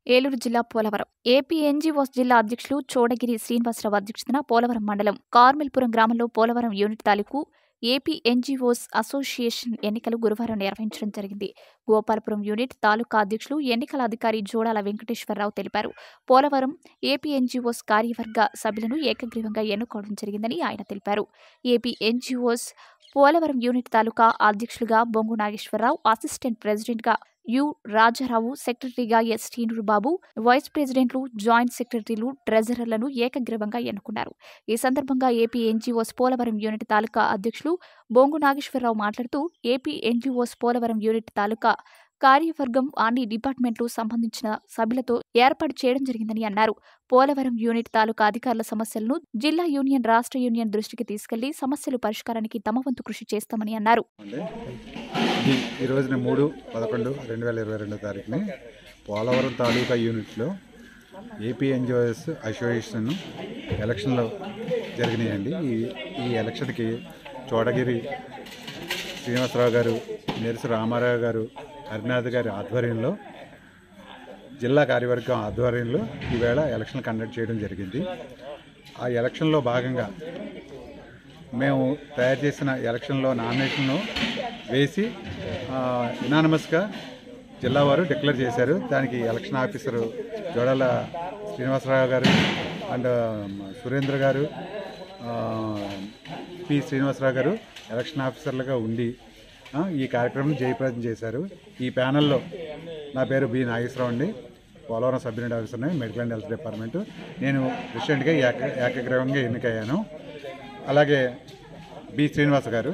ఏలూరు జిల్లా Polavaram AP NGOs జిల్లా అధ్యక్షులు చోడగిరి శ్రీనివాసరావు అధ్యక్షతన పోలవరం మండలం కార్మెల్పురం గ్రామంలో పోలవరం యూనిట్ తాలూకు ఏపీ ఎన్జీఓస్ అసోసియేషన్ ఎన్నికలు గురువారం నిర్వహించడం జరిగింది. గోపాలపురం యూనిట్ తాలూకా అధ్యక్షులు ఎన్నికల అధికారి జోడాల వెంకటేశ్వరరావు తెలిపారు. పోలవరం ఏపీ ఎన్జీఓస్ కార్యవర్గ సభ్యులను ఏకగ్రీవంగా ఎన్నుకోవడం జరిగిందని ఆయన తెలిపారు. AP NGOs Polavaram unit taluka అధ్యక్షులుగా బొంగు నాగేశ్వరరావు, అసిస్టెంట్ ప్రెసిడెంట్గా యు రాజారావు, సెక్రటరీగా ఎస్ శ్రీనుబాబు, వైస్ ప్రెసిడెంట్లు, జాయింట్ సెక్రటరీలు, ట్రెజరర్లను ఏకగ్రీవంగా ఎన్నుకున్నారు. ఈ సందర్భంగా AP NGOs Polavaram unit taluka అధ్యక్షులు బొంగు నాగేశ్వరరావు మాట్లాడుతూ AP NGOs Polavaram unit taluka కార్యవర్గం అన్ని డిపార్ట్మెంట్లు సంబంధించిన సభ్యులతో ఏర్పాటు చేయడం జరిగిందని అన్నారు. పోలవరం యూనిట్ తాలూకా అధికారుల సమస్యలను జిల్లా యూనియన్, రాష్ట్ర యూనియన్ దృష్టికి తీసుకెళ్లి సమస్యల పరిష్కారానికి తమ వంతు కృషి చేస్తామని అన్నారు. ఈ రోజున 3/11/2022 పోలవరం తాలూకా యూనిట్లో ఏపీ ఎన్జీఓస్ అసోసియేషన్ ఎలక్షన్లు జరిగినాయండి. ఈ ఎలక్షన్కి చోడగిరి శ్రీనివాసరావు గారు, నెరిసి రామారావు గారు, హరినాథ్ గారి ఆధ్వర్యంలో, జిల్లా కార్యవర్గం ఆధ్వర్యంలో ఈవేళ ఎలక్షన్ కండక్ట్ చేయడం జరిగింది. ఆ ఎలక్షన్లో భాగంగా మేము తయారు చేసిన ఎలక్షన్లో నామినేషన్ను వేసి యునానిమస్గా జిల్లా వారు డిక్లేర్ చేశారు. దానికి ఎలక్షన్ ఆఫీసరు జోడాల శ్రీనివాసరావు గారు అండ్ సురేంద్ర గారు, పి శ్రీనివాసరావు గారు ఎలక్షన్ ఆఫీసర్లుగా ఉండి ఈ కార్యక్రమం జయప్రదం చేశారు. ఈ ప్యానెల్లో నా పేరు బి నాగేశ్వరరావు అండి, పోలవరం సబ్ యూనిట్ ఆఫీసర్ని, మెడికల్ అండ్ హెల్త్ డిపార్ట్మెంటు. నేను ప్రెసిడెంట్గా ఏకగ్రీవంగా ఎన్నికయ్యాను. అలాగే బి శ్రీనివాస గారు,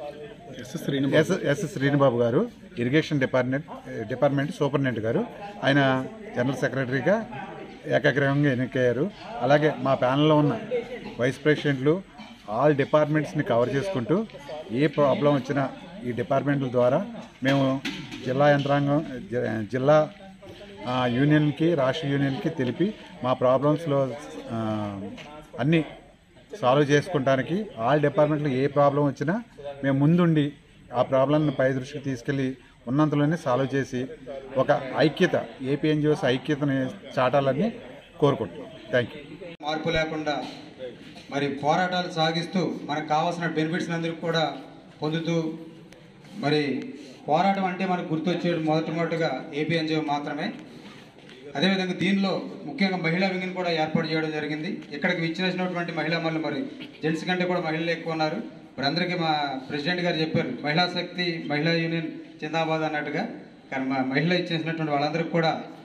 ఎస్ శ్రీనుబాబు గారు ఇరిగేషన్ డిపార్ట్మెంట్ సూపరింటెండెంట్ గారు, ఆయన జనరల్ సెక్రటరీగా ఏకగ్రీవంగా ఎన్నికయ్యారు. అలాగే మా ప్యానెల్లో ఉన్న వైస్ ప్రెసిడెంట్లు ఆల్ డిపార్ట్మెంట్స్ని కవర్ చేసుకుంటూ ఏ ప్రాబ్లం వచ్చినా ఈ డిపార్ట్మెంట్ల ద్వారా మేము జిల్లా యంత్రాంగం, జిల్లా యూనియన్కి, రాష్ట్ర యూనియన్కి తెలిపి మా ప్రాబ్లమ్స్లో అన్నీ సాల్వ్ చేసుకుంటానికి ఆల్ డిపార్ట్మెంట్లో ఏ ప్రాబ్లం వచ్చినా మేము ముందుండి ఆ ప్రాబ్లంని పై దృష్టికి తీసుకెళ్ళి ఉన్నంతలోనే సాల్వ్ చేసి ఒక ఐక్యత, ఏపీ ఎన్జీఓస్ ఐక్యతని చాటాలని కోరుకుంటున్నాం. Thank you. మార్పు లేకుండా మరి పోరాటాలు సాగిస్తూ మనకు కావాల్సిన బెనిఫిట్స్ అందరికీ కూడా పొందుతూ, మరి పోరాటం అంటే మనకు గుర్తొచ్చేది మొదటగా ఏపీ ఎన్జీఓ మాత్రమే. అదేవిధంగా దీనిలో ముఖ్యంగా మహిళా వింగ్ని కూడా ఏర్పాటు చేయడం జరిగింది. ఇక్కడికి విచ్చేసినటువంటి మహిళా మనులు, మరి జెంట్స్ కంటే కూడా మహిళలు ఎక్కువ ఉన్నారు. మరి అందరికీ మా ప్రెసిడెంట్ గారు చెప్పారు, మహిళా శక్తి, మహిళా యూనియన్ జిందాబాద్ అన్నట్టుగా. కానీ మా మహిళలు ఇచ్చేసినటువంటి వాళ్ళందరికీ కూడా